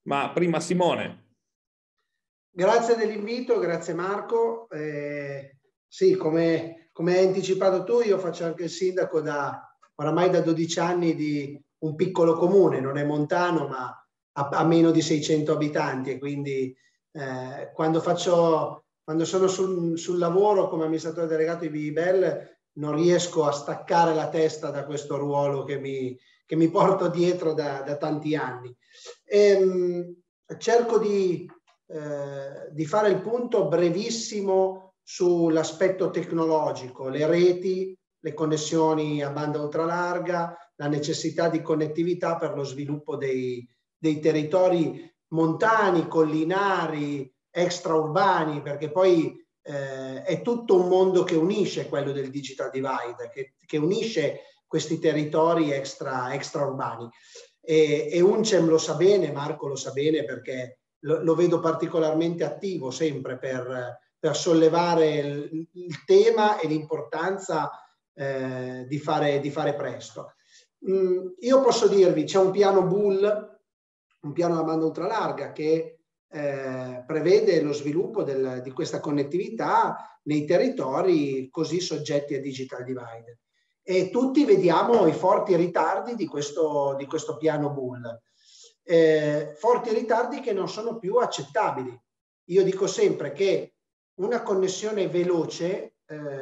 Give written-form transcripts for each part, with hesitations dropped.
Ma prima Simone. Grazie dell'invito, grazie Marco. Sì, come hai anticipato tu, io faccio anche il sindaco oramai da 12 anni di un piccolo comune, non è montano, ma a meno di 600 abitanti, e quindi quando sono sul lavoro come amministratore delegato di BIBel non riesco a staccare la testa da questo ruolo che mi porto dietro da tanti anni. Cerco di fare il punto brevissimo sull'aspetto tecnologico, le reti, le connessioni a banda ultralarga, la necessità di connettività per lo sviluppo dei territori montani, collinari, extraurbani, perché poi è tutto un mondo che unisce quello del digital divide, che unisce questi territori extraurbani. E UNCEM lo sa bene, Marco lo sa bene, perché lo vedo particolarmente attivo sempre per sollevare il tema e l'importanza di fare presto. Io posso dirvi, c'è un piano BUL, un piano a banda ultralarga che prevede lo sviluppo di questa connettività nei territori così soggetti a digital divide. E tutti vediamo i forti ritardi di questo piano BUL. Forti ritardi che non sono più accettabili. Io dico sempre che una connessione veloce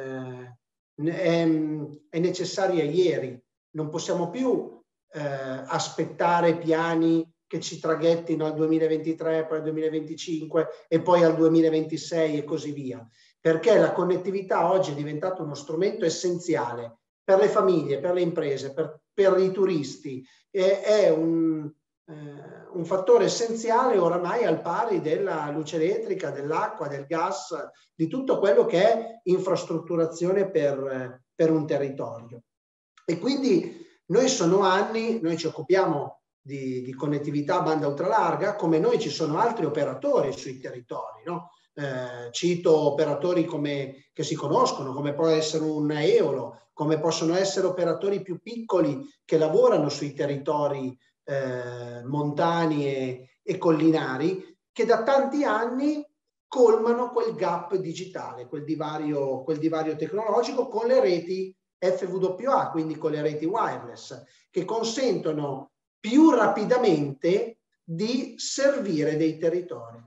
è necessaria ieri. Non possiamo più aspettare piani che ci traghettino al 2023, poi al 2025 e poi al 2026 e così via. Perché la connettività oggi è diventata uno strumento essenziale per le famiglie, per le imprese, per i turisti. È un fattore essenziale oramai al pari della luce elettrica, dell'acqua, del gas, di tutto quello che è infrastrutturazione per un territorio. E quindi noi ci occupiamo di connettività a banda ultralarga, come noi ci sono altri operatori sui territori, no? Cito operatori che si conoscono, come può essere un Eolo, come possono essere operatori più piccoli che lavorano sui territori montani e collinari, che da tanti anni colmano quel gap digitale, quel divario tecnologico con le reti FWA, quindi con le reti wireless, che consentono più rapidamente di servire dei territori.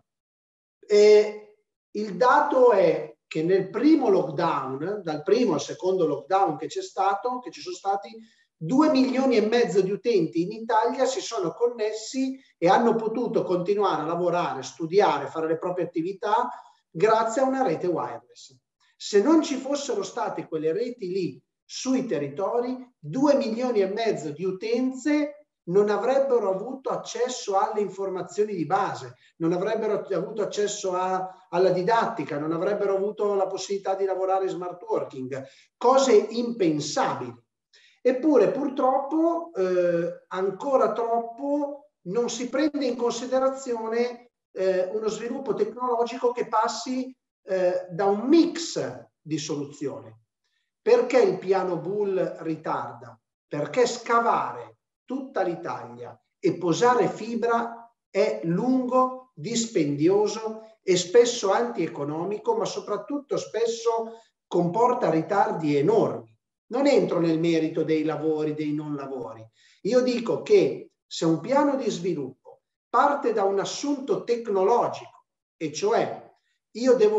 E il dato è che nel primo lockdown, dal primo al secondo lockdown che ci sono stati, 2,5 milioni di utenti in Italia si sono connessi e hanno potuto continuare a lavorare, studiare, fare le proprie attività grazie a una rete wireless. Se non ci fossero state quelle reti lì sui territori, 2,5 milioni di utenze non avrebbero avuto accesso alle informazioni di base, non avrebbero avuto accesso alla didattica, non avrebbero avuto la possibilità di lavorare in smart working, cose impensabili. Eppure purtroppo ancora troppo non si prende in considerazione uno sviluppo tecnologico che passi da un mix di soluzioni. Perché il piano BUL ritarda? Perché scavare tutta l'Italia e posare fibra è lungo, dispendioso e spesso antieconomico, ma soprattutto spesso comporta ritardi enormi. Non entro nel merito dei lavori, dei non lavori. Io dico che se un piano di sviluppo parte da un assunto tecnologico, e cioè io devo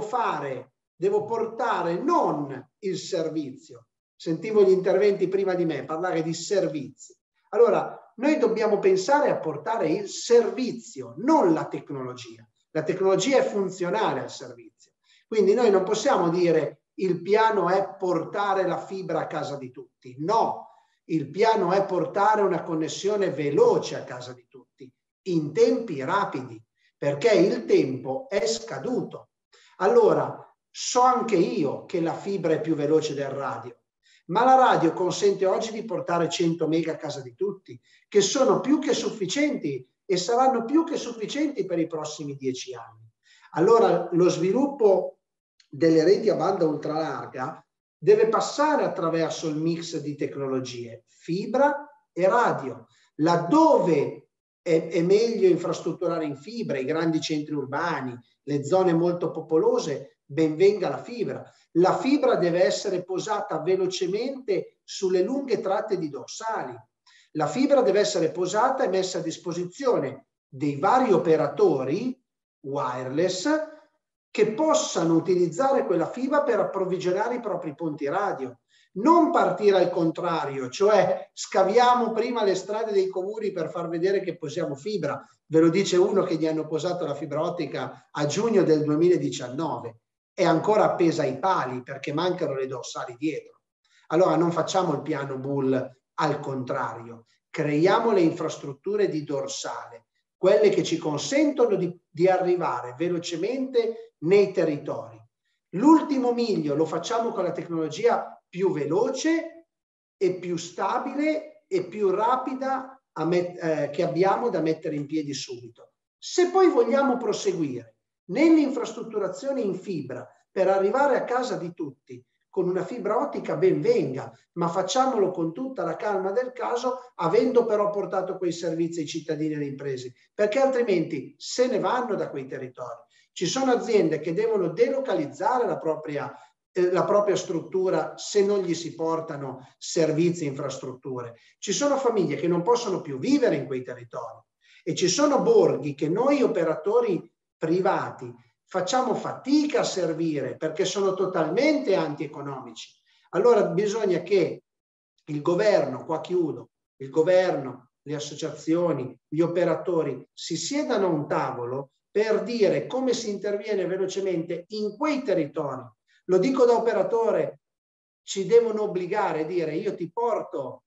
portare non il servizio, sentivo gli interventi prima di me parlare di servizi. Allora, noi dobbiamo pensare a portare il servizio, non la tecnologia. La tecnologia è funzionale al servizio. Quindi noi non possiamo dire il piano è portare la fibra a casa di tutti. No, il piano è portare una connessione veloce a casa di tutti, in tempi rapidi, perché il tempo è scaduto. Allora, so anche io che la fibra è più veloce del radio, ma la radio consente oggi di portare 100 mega a casa di tutti, che sono più che sufficienti e saranno più che sufficienti per i prossimi 10 anni. Allora lo sviluppo delle reti a banda ultralarga deve passare attraverso il mix di tecnologie, fibra e radio, laddove è meglio infrastrutturare in fibra i grandi centri urbani, le zone molto popolose, ben venga la fibra. La fibra deve essere posata velocemente sulle lunghe tratte di dorsali. La fibra deve essere posata e messa a disposizione dei vari operatori wireless che possano utilizzare quella fibra per approvvigionare i propri ponti radio. Non partire al contrario, cioè scaviamo prima le strade dei comuni per far vedere che posiamo fibra. Ve lo dice uno che gli hanno posato la fibra ottica a giugno del 2019. È ancora appesa ai pali perché mancano le dorsali dietro. Allora non facciamo il piano Bull al contrario, creiamo le infrastrutture di dorsale, quelle che ci consentono di arrivare velocemente nei territori. L'ultimo miglio lo facciamo con la tecnologia più veloce e più stabile e più rapida che abbiamo da mettere in piedi subito. Se poi vogliamo proseguire nell'infrastrutturazione in fibra per arrivare a casa di tutti con una fibra ottica, ben venga, ma facciamolo con tutta la calma del caso, avendo però portato quei servizi ai cittadini e alle imprese, perché altrimenti se ne vanno da quei territori. Ci sono aziende che devono delocalizzare la propria struttura se non gli si portano servizi e infrastrutture. Ci sono famiglie che non possono più vivere in quei territori e ci sono borghi che noi operatori privati facciamo fatica a servire perché sono totalmente antieconomici. Allora bisogna che il governo, qua chiudo, il governo, le associazioni, gli operatori si siedano a un tavolo per dire come si interviene velocemente in quei territori. Lo dico da operatore, ci devono obbligare a dire io ti porto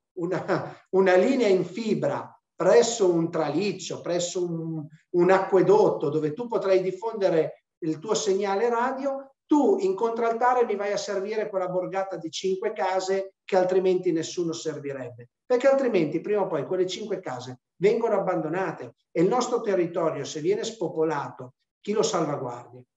una linea in fibra presso un traliccio, presso un acquedotto dove tu potrai diffondere il tuo segnale radio, tu in contraltare mi vai a servire quella borgata di 5 case che altrimenti nessuno servirebbe, perché altrimenti prima o poi quelle 5 case vengono abbandonate e il nostro territorio, se viene spopolato, chi lo salvaguardia?